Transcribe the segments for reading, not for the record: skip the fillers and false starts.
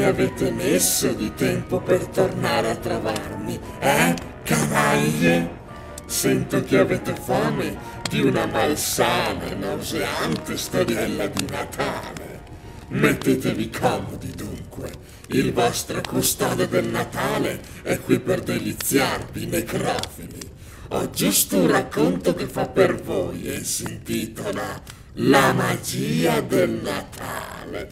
avete messo di tempo per tornare a trovarmi, canaglie? Sento che avete fame di una malsana e nauseante storiella di Natale. Mettetevi comodi dunque, il vostro custode del Natale è qui per deliziarvi, necrofili. Ho giusto un racconto che fa per voi e si intitola La magia del Natale.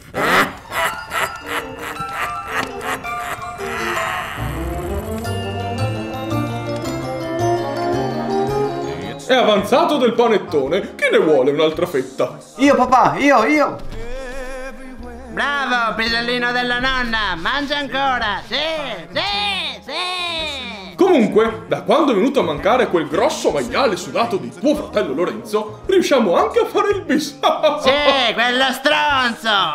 È avanzato del panettone, chi ne vuole un'altra fetta? Io papà, io! Bravo, pisellino della nonna, mangia ancora, sì! Comunque, da quando è venuto a mancare quel grosso maiale sudato di tuo fratello Lorenzo, riusciamo anche a fare il bis. Sì, quello stronzo!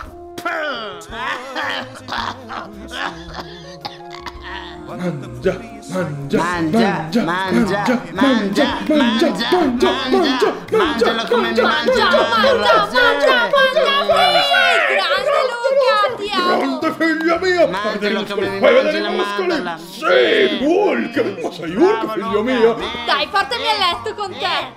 Mangia, mangialo come mi mangia! Grande Luca, ti amo! Grande figlia mia! Mangialo come mi Fai mangia vedere la i muscoli! mandorla! Sì, Hulk! Ma sei Hulk, figlio mio? Dai, portami a letto con te!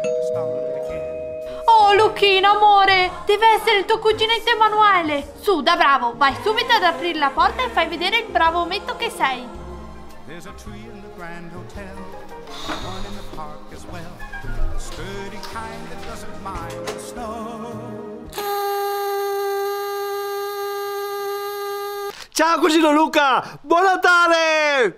Oh, Luchino, amore! Deve essere il tuo cuginetto Emanuele! Su, da bravo, vai subito ad aprire la porta e fai vedere il bravo ometto che sei! There's a tree in the Grand Hotel, one in the park as well, sturdy kind that doesn't mind the snow. Ciao cugino Luca! Buon Natale!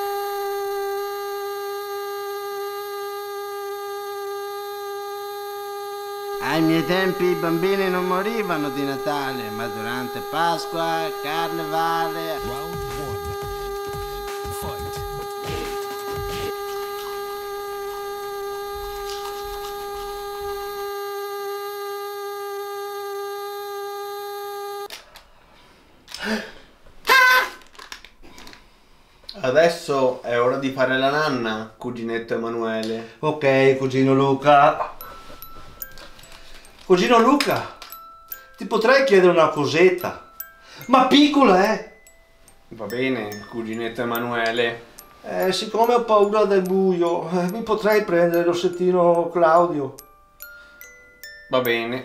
Ai miei tempi i bambini non morivano di Natale, ma durante Pasqua, Carnevale... Round one. Fight. Adesso è ora di fare la nanna, cuginetto Emanuele. Ok, cugino Luca. Cugino Luca, ti potrei chiedere una cosetta? Ma piccola, Va bene, cuginetto Emanuele. Siccome ho paura del buio, mi potrei prendere l'ossettino Claudio? Va bene.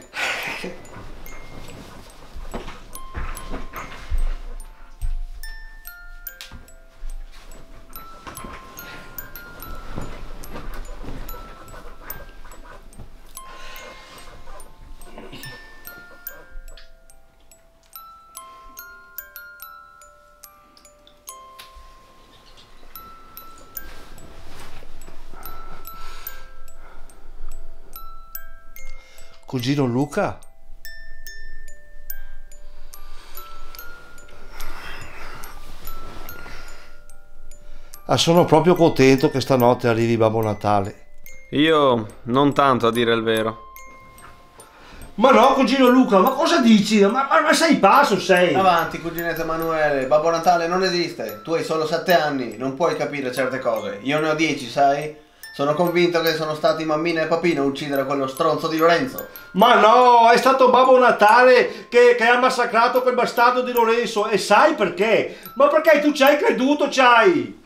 Cugino Luca? Sono proprio contento che stanotte arrivi Babbo Natale. Io non tanto, a dire il vero. Ma no, cugino Luca, ma cosa dici? Ma sei pazzo, sei? Avanti, cuginetto Emanuele, Babbo Natale non esiste. Tu hai solo 7 anni, non puoi capire certe cose. Io ne ho 10, sai? Sono convinto che sono stati mammina e papino a uccidere quello stronzo di Lorenzo. Ma no, è stato Babbo Natale che ha massacrato quel bastardo di Lorenzo. E sai perché? Ma perché tu ci hai creduto, c'hai?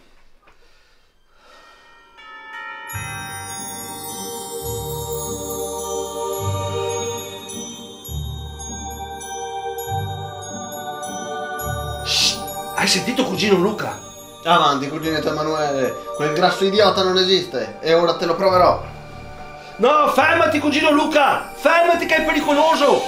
Hai sentito cugino Luca? Avanti, cuginetto Emanuele, quel grasso idiota non esiste e ora te lo proverò. No, fermati cugino Luca! Fermati che è pericoloso!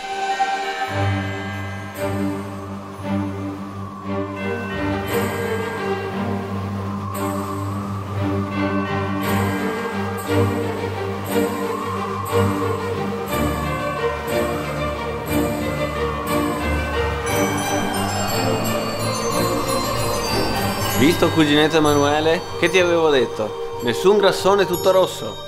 Visto cuginetto Emanuele? Che ti avevo detto? Nessun grassone tutto rosso.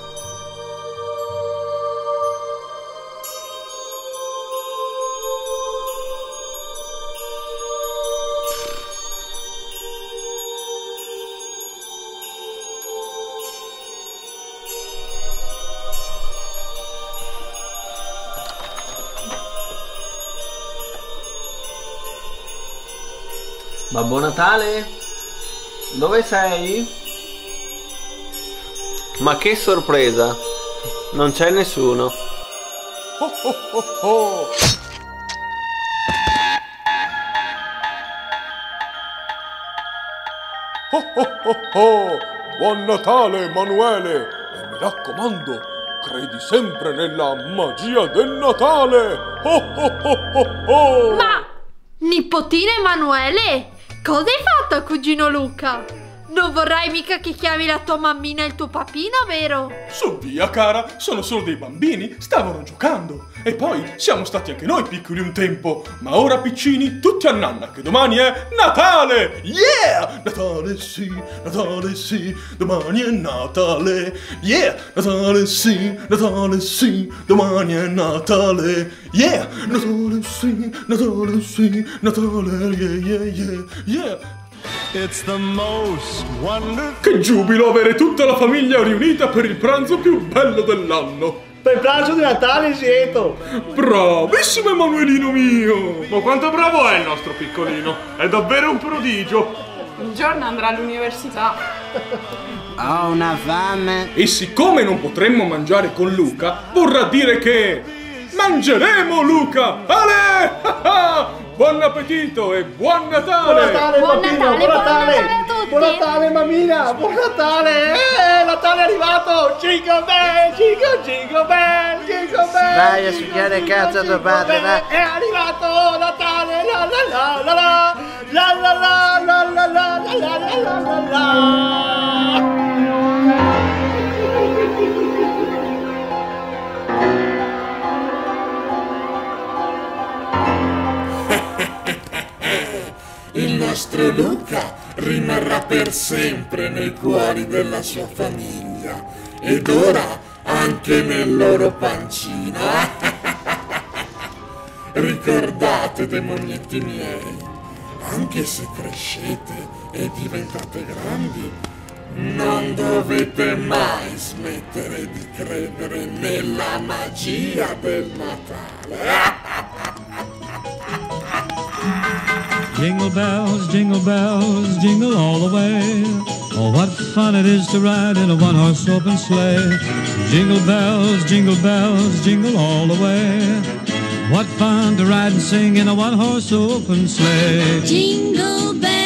Babbo Natale? Dove sei? Ma che sorpresa! Non c'è nessuno. Oh oh oh oh! Oh oh oh oh! Buon Natale, Emanuele! E mi raccomando, credi sempre nella magia del Natale! Oh oh oh oh oh! Ma, nipotino Emanuele, cosa hai fatto, cugino Luca? Non vorrai mica che chiami la tua mammina e il tuo papino, vero? Su via, cara, sono solo dei bambini, stavano giocando. E poi siamo stati anche noi piccoli un tempo. Ma ora, piccini, tutti a nanna, che domani è Natale! Yeah! Natale sì, domani è Natale. Yeah! Natale sì, domani è Natale. Yeah! Natale sì, Natale, yeah. It's the most wonderful. Che giubilo avere tutta la famiglia riunita per il pranzo più bello dell'anno! Per il pranzo di Natale lieto. Bravissimo Emanuelino mio! Ma quanto bravo è il nostro piccolino! È davvero un prodigio! Un giorno andrà all'università. Ho una fame. E siccome non potremmo mangiare con Luca, vorrà dire che... mangeremo Luca! Ale! Buon appetito e buon Natale! Buon Natale, Buon bambino, Natale, buon Natale! buon Natale a tutti! Buon Natale, mammina! Buon Natale! Natale è arrivato! Jingle bell, jingle bell, jingle bell! Vai a succhiare il cazzo a tuo padre, va! È arrivato Natale! La la la la la la la la la la la la la la la. Il nostro Luca rimarrà per sempre nei cuori della sua famiglia ed ora anche nel loro pancino. Ricordate, demonietti miei, anche se crescete e diventate grandi, non dovete mai smettere di credere nella magia del Natale. Jingle bells, jingle all the way. Oh, what fun it is to ride in a one-horse open sleigh. Jingle bells, jingle all the way. What fun to ride and sing in a one-horse open sleigh. Jingle bells.